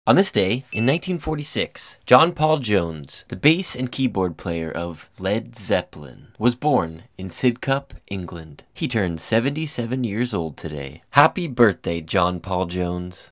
On this day, in 1946, John Paul Jones, the bass and keyboard player of Led Zeppelin, was born in Sidcup, England. He turned 77 years old today. Happy birthday, John Paul Jones.